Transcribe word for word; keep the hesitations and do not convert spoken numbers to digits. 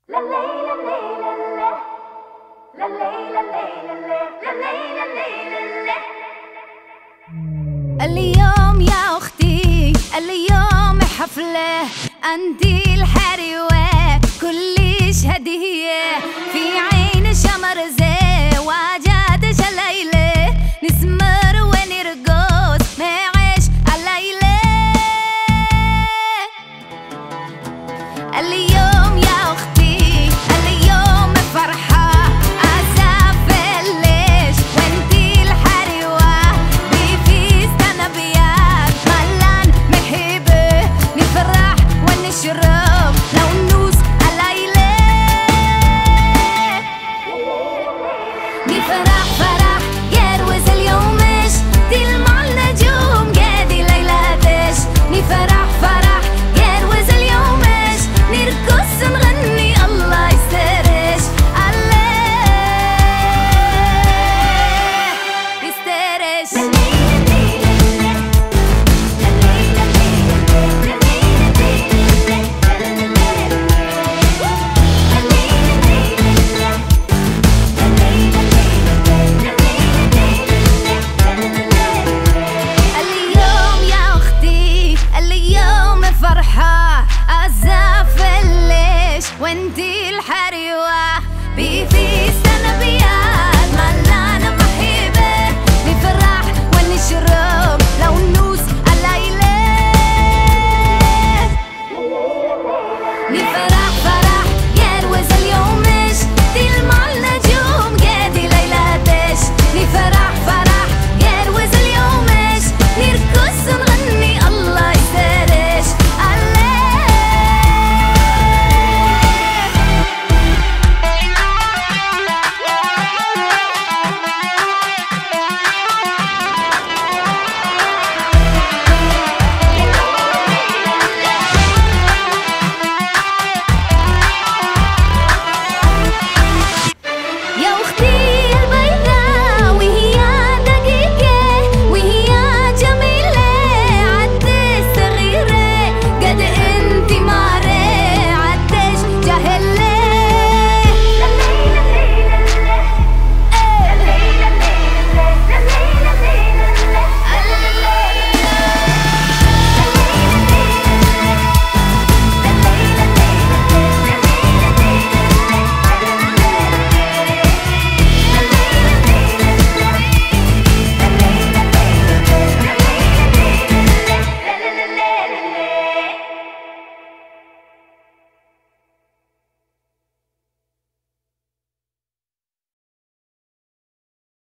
اليوم يا أختي اليوم حفلة أنتي الحلوة كلش هدية في عين شمر زي وجاتش الليلة نسمر ونرقص نعيش الليلة. اليوم يا أختي اليوم فرحة أسافر ليش وانتي الحلوة بفستان أبيض ملان محبة نفرح ونشرب لو نوس الليلة نفرح فرح يروز اليومش تلمع النجوم قادي ليلاتش نفرح فرح يروز اليومش نرقص نغني الله يسترش الله يسترش. اليوم يا أختي اليوم فرحة أزافر ليش وانتي الحلوة بفستان أبيض ملان محبة نفرح ونشرب لو نوس الليلة نفرح